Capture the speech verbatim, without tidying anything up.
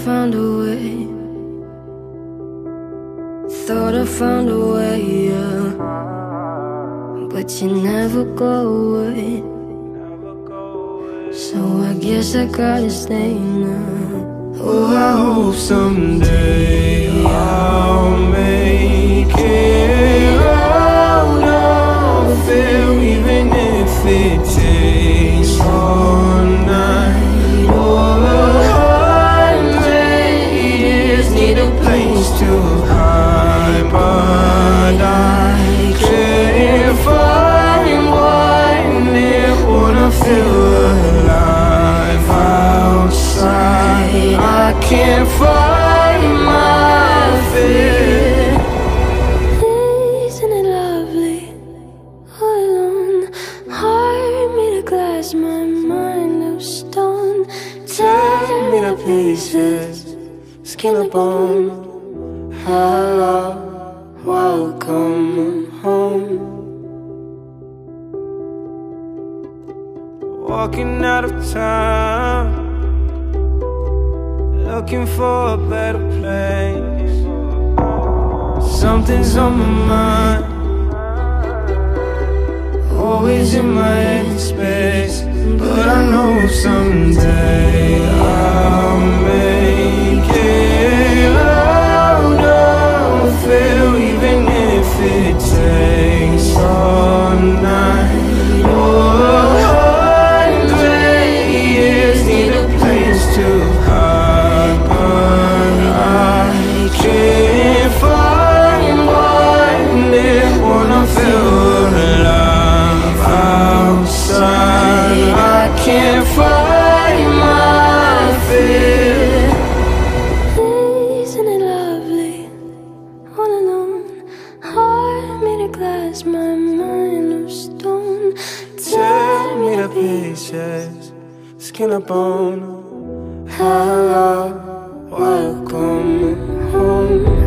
found a way. Thought I found a way, yeah. But you never go away. So I guess I gotta stay now. Oh, I hope someday I'll make it out of here, even if it takes all night or a hundred years. Need a place to hide, but I can't find one that wanna feel alive outside. I can't find my fear. Isn't it lovely? All alone, heart made of glass, my mind of stone. Tear me to pieces, skin and bone. Hello, welcome home. Walking out of town, looking for a better place. Something's on my mind, always in my head space. But I know someday I'll make it out of here, even if it takes all night or a hundred years. Need a place to hide, but I can't find one that wanna feel alive outside. I can't find my fear. Isn't it lovely? All alone, heart made of glass, my mind of stone. Tear me to pieces, skin and bone. Hello, welcome home.